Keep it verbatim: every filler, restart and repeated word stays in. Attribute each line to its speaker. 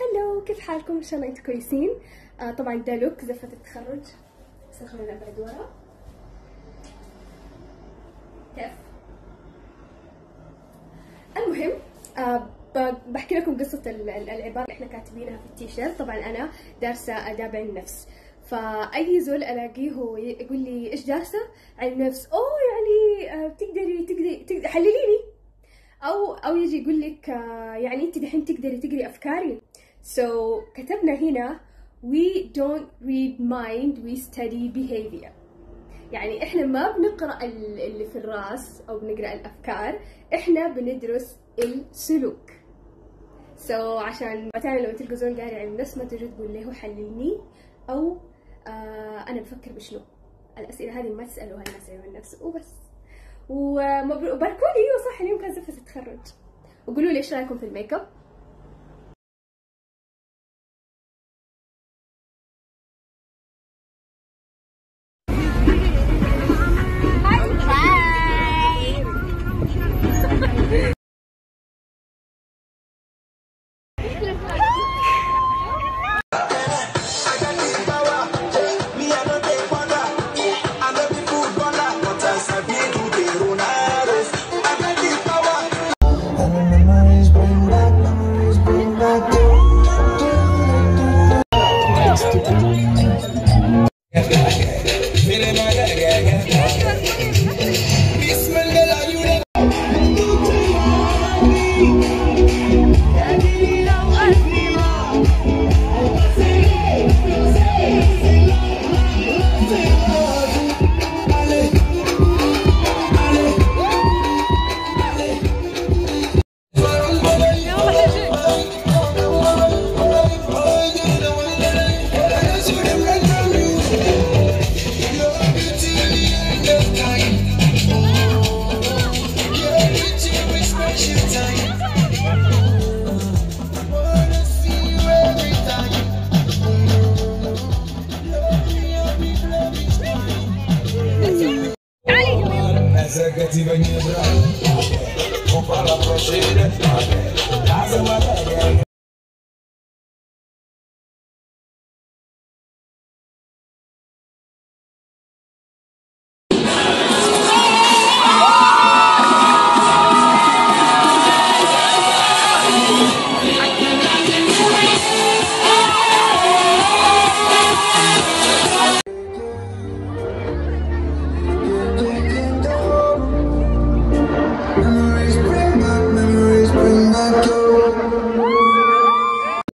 Speaker 1: هلو، كيف حالكم؟ ان شاء الله انتم كويسين. آه طبعا ده لوك زفة التخرج، بس خلونا نبعد ورا. كيف؟ المهم آه بحكي لكم قصة العبارة اللي احنا كاتبينها في التيشيرت. طبعا انا دارسة آداب علم نفس، فأي زول ألاقيه هو يقول لي إيش دارسة؟ علم نفس. أوه يعني آه بتقدري تقدري تقدري حلليني، أو أو يجي يقول لك آه يعني أنت دحين تقدري تقري أفكاري. So كتبنا هنا we don't read mind we study behavior. يعني احنا ما بنقرأ اللي في الراس أو بنقرأ الأفكار، احنا بندرس السلوك. So عشان مثلا لو تلقوا زول قاري علم نفس ما تجي تقول له حللني أو آه أنا بفكر بشنو. الأسئلة هذه ما تسألوها الناس علم النفس وبس. وباركوا لي، وصح اليوم كان زفة التخرج. وقولوا لي ايش رايكم في الميك اب.